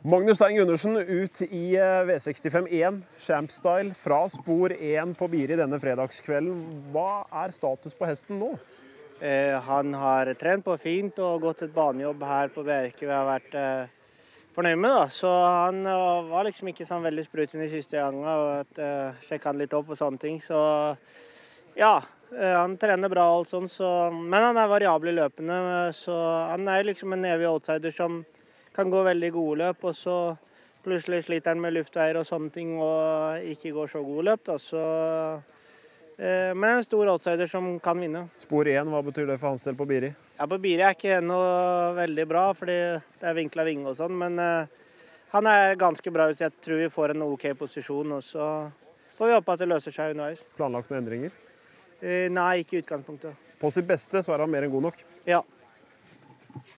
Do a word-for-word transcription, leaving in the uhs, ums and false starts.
Magnus Stein Gundersen ut i V sekstifem én Champ-style fra spor én på Biri denne fredagskvelden. Hva er status på hesten nå? Eh, han har trent på fint og gått et banejobb her på Bjerke vi har vært eh, fornøyd med. Da. Så han uh, var liksom ikke sånn veldig spruten i siste gangen og at, uh, sjekket han litt opp og sånne ting. Så ja, uh, han trener bra og alt sånt, så, men han er variabel i løpene. Så han er liksom en evig outsider som kan gå veldig gode løp, og så plutselig sliter han med luftveier og sånne ting, og ikke går så gode løp. Da. Så, eh, men en stor outsider som kan vinne. Spor én, hva betyr det for hans del på Biri? Ja, på Biri er ikke noe veldig bra, fordi det er vinkla vinge og sånn, men eh, han er ganske bra ut. Jeg tror vi får en ok posisjon, og så får vi håpe at det løser seg underveis. Planlagt med endringer? Eh, nei, ikke i utgangspunktet. På sitt beste så er han mer enn god nok? Ja.